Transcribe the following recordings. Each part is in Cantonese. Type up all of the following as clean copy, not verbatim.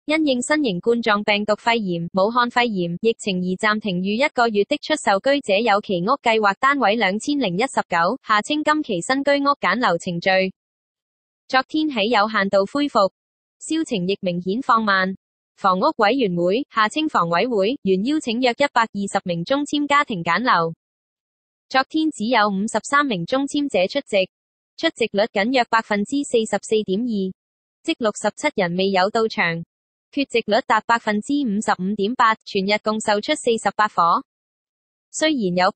因應新型冠狀病毒肺炎武漢肺炎疫情而暫停逾1個月的出售居者有其屋計劃單位2019下稱今期新居屋揀樓程序，昨天起有限度恢復，銷情亦明顯放慢。房屋委員會下稱房委會原邀請約120名中簽家庭揀樓，昨天只有53名中簽者出席，出席率僅約44.2%，即67人未有到場。缺席率達55.8%，全日共售出48伙。雖然有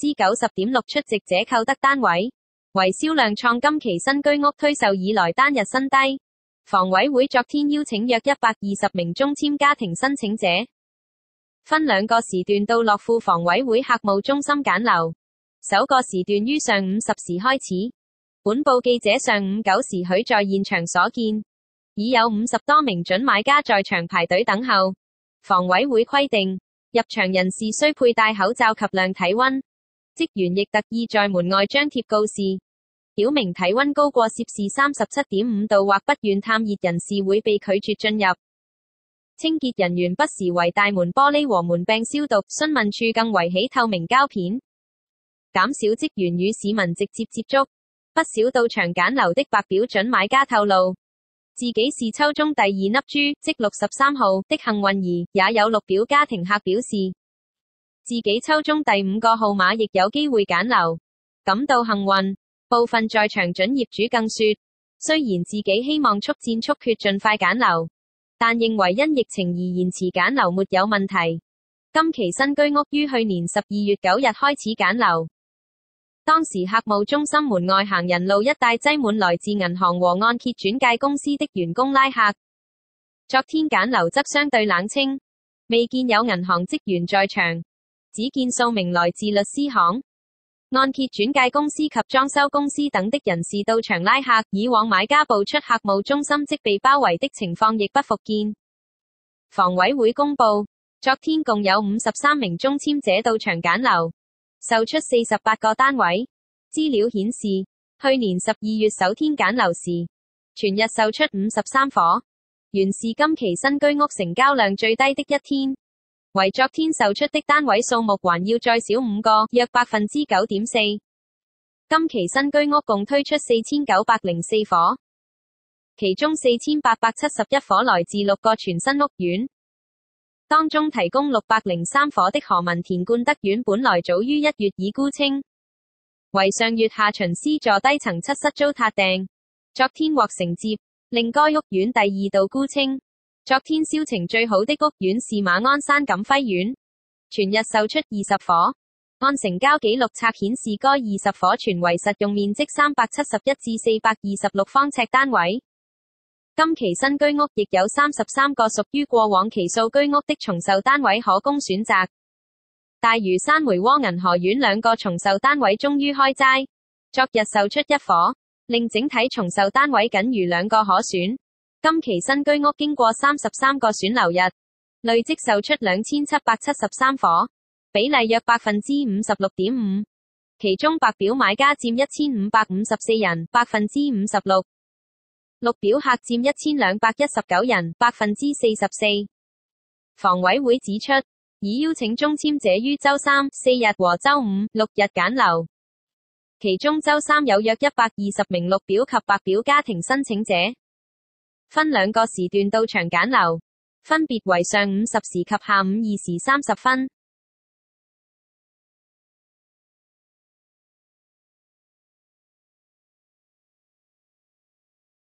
90.6%出席者購得單位，為銷量創今期新居屋推售以來單日新低。房委會昨天邀請約120名中簽家庭申請者，分2個時段到樂富房委會客務中心揀樓。首個時段於上午10時開始，本報記者上午9時許在現場所見，已有50多名準買家在場排隊等候。房委會規定，入場人士須佩戴口罩及量體溫，職員亦特意在門外張貼告示，表明體溫高過攝氏37.5度或不願探熱人士會被拒絕進入。清潔人員不時為大門玻璃和門柄消毒，詢問處更圍起透明膠片，減少職員與市民直接接觸。不少到場揀樓的白表準買家透露，自己是抽中第2粒珠，即63號的幸運兒，也有綠表家庭客表示，自己抽中第5個號碼亦有機會揀樓，感到幸運。部分在場準業主更說，雖然自己希望速戰速決盡快揀樓，但認為因疫情而延遲揀樓沒有問題。今期新居屋於去年12月9日開始揀樓，當時客務中心門外行人路一帶擠滿來自銀行和按揭轉介公司的員工拉客。昨天揀樓則相對冷清，未見有銀行職員在場，只見數名來自律師行、按揭轉介公司及裝修公司等的人士到場拉客。以往買家步出客務中心即被包圍的情況亦不復見。房委會公布，昨天共有53名中簽者到場揀樓，售出48個單位。資料顯示，去年12月首天揀樓時，全日售出53伙，原是今期新居屋成交量最低的一天。為昨天售出的單位數目還要再少5個，約9.4%。今期新居屋共推出4904伙，其中4871伙來自6個全新屋苑。當中提供603伙的何文田冠德苑本來早於1月已沽清，為上月下旬 C 座低層7室租撻訂，昨天獲承接，令該屋苑第2度沽清。昨天銷情最好的屋苑是馬鞍山錦輝苑，全日售出20伙。按成交紀錄冊顯示，該20伙全為實用面積371至426方尺單位。今期新居屋亦有33個屬於過往期數居屋的重售單位可供選擇。大嶼山梅窩銀河苑2個重售單位終於開齋，昨日售出1伙，令整體重售單位僅餘2個可選。今期新居屋經過33個選樓日，累積售出2773伙，比例約56.5%，其中白表買家佔1554人，56%，綠表客佔1219人，44%。房委會指出，已邀請中簽者於周3、4日和周5、6日揀樓，其中周3有約120名綠表及白表家庭申請者，分2個時段到場揀樓，分別為上午10時及下午2時30分。